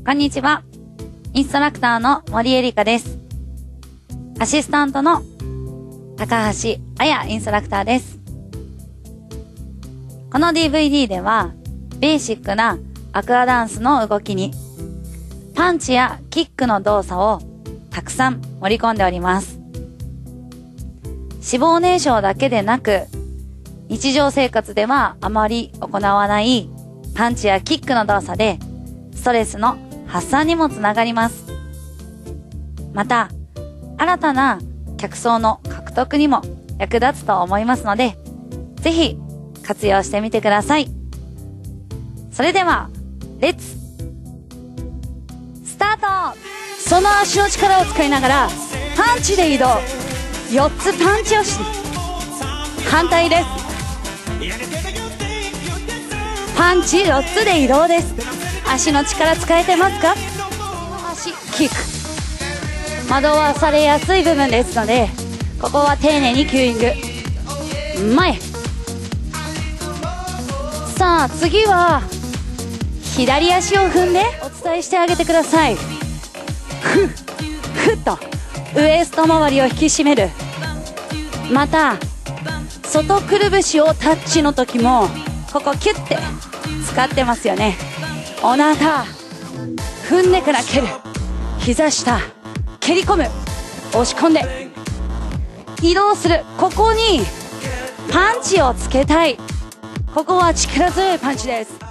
こんにちは。インストラクターの森恵梨香です。アシスタントの高橋彩インストラクターです。この DVD では、ベーシックなアクアダンスの動きに、パンチやキックの動作をたくさん盛り込んでおります。脂肪燃焼だけでなく、日常生活ではあまり行わないパンチやキックの動作で、ストレスの発散にもつながります。また、新たな客層の獲得にも役立つと思いますので、ぜひ活用してみてください。それでは、レッツスタート。 その足の力を使いながらパンチで移動。4つパンチをし、反対です。パンチ4つで移動です。足の力使えてますか？足キック、惑わされやすい部分ですので、ここは丁寧にキューイング。前。さあ次は左足を踏んでお伝えしてあげてください。ふっとウエスト周りを引き締める。また外くるぶしをタッチの時もここキュッて使ってますよね。お腹踏んでから蹴る。膝下蹴り込む。押し込んで移動する。ここにパンチをつけたい。ここは力強いパンチです。